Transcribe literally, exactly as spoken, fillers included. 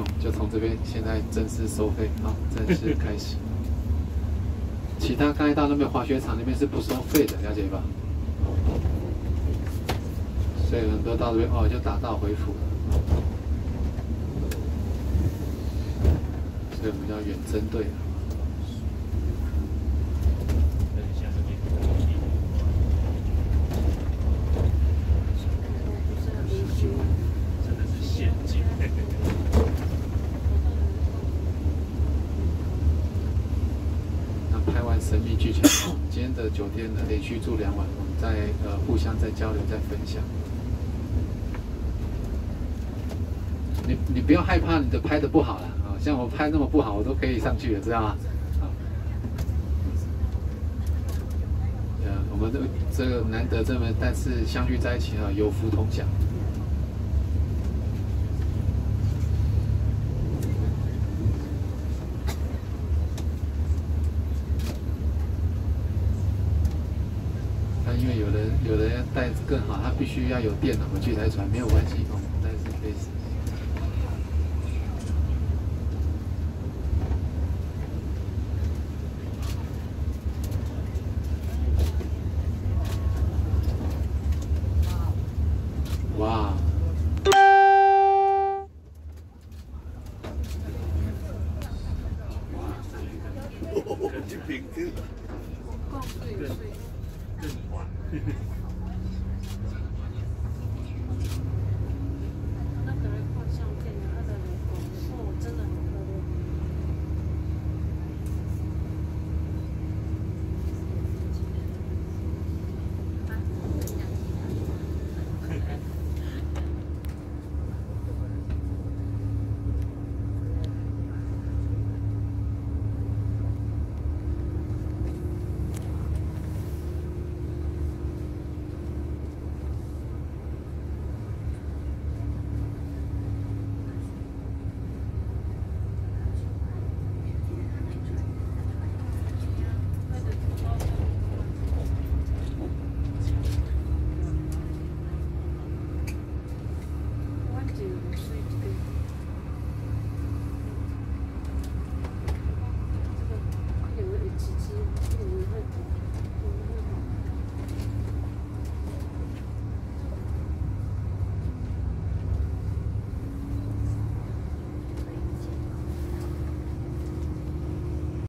就从这边现在正式收费，好，正式开始。其他刚才到那边滑雪场那边是不收费的，了解吧？所以很多到这边哦就打道回府了，所以我们要远征队。 拍完神秘剧场，今天的酒店呢连续住两晚，我们再呃互相再交流再分享。你你不要害怕你的拍的不好了啊，像我拍那么不好，我都可以上去了，知道吗？啊，呃，我们这这个难得这么，但是相聚在一起啊，有福同享。 因为有人有人要带更好，他必须要有电脑去台船，没有关系哦，但是可以。哇！ 更平更更更缓。